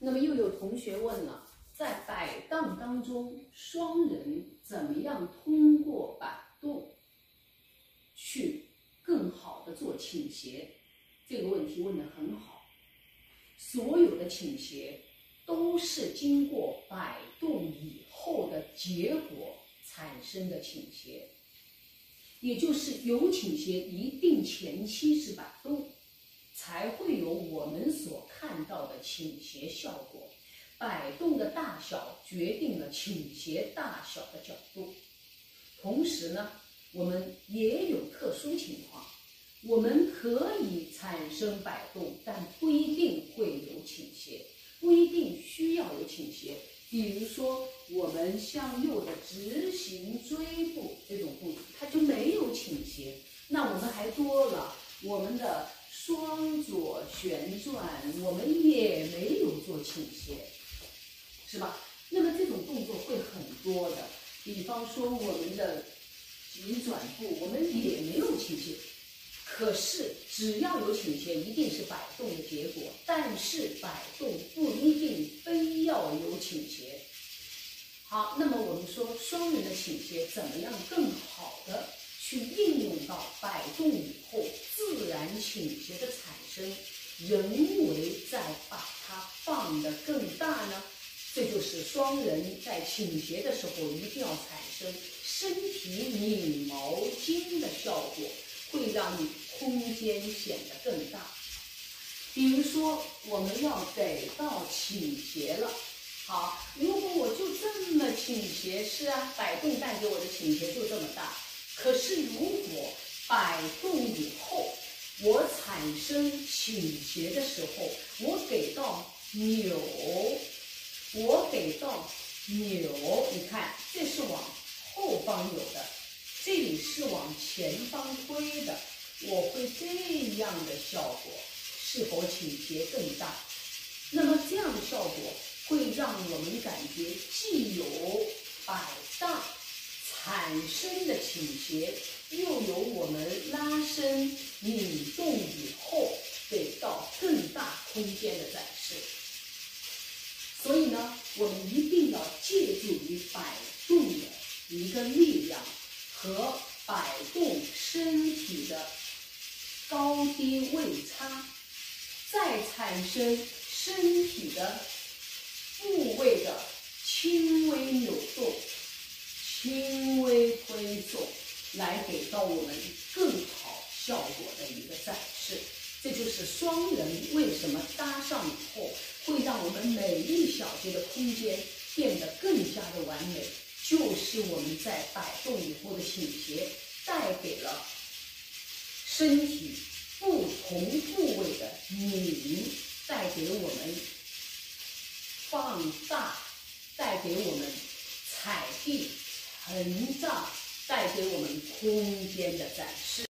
那么又有同学问了，在摆荡当中，双人怎么样通过摆动去更好的做倾斜？这个问题问得很好。所有的倾斜都是经过摆动以后的结果产生的倾斜，也就是有倾斜一定前期是摆动，才会有我们所看到的倾斜效果。摆动的大小决定了倾斜大小的角度。同时呢，我们也有特殊情况，我们可以产生摆动，但不一定会有倾斜，不一定需要有倾斜。比如说我们向右的直行追步这种步子，它就没有倾斜，那我们还多了我们的双左旋转，我们也没有做倾斜，是吧？那么这种动作会很多的，比方说我们的急转步，我们也没有倾斜，可是只要有倾斜，一定是摆动的结果，但是摆动不一定非要有倾斜。好，那么我们说双人的倾斜怎么样更好的去应用到摆动以后自然倾斜的产生，人为再把它放得更大呢？这就是双人在倾斜的时候一定要产生身体拧毛巾的效果，会让你空间显得更大。比如说我们要给到倾斜了，好，如果我就这么倾斜，是啊，摆动带给我的倾斜就这么大。可是如果摆动以后，我产生倾斜的时候，我给到扭，你看这是往后方扭的，这里是往前方推的，我会这样的效果，是否倾斜更大？那么这样的效果会让我们感觉既有摆荡产生的倾斜，又有我们拉伸拧动以后给到更大空间的展示。所以呢，我们一定要借助于摆动的一个力量和摆动身体的高低位差，再产生身体的部位的轻微扭动、轻微推送，来给到我们更好效果的一个展示。这就是双人为什么搭上以后会让我们每一小节的空间变得更加的完美，就是我们在摆动以后的倾斜带给了身体不同部位的拧，带给我们放大，带给我们踩地膨胀，带给我们空间的展示。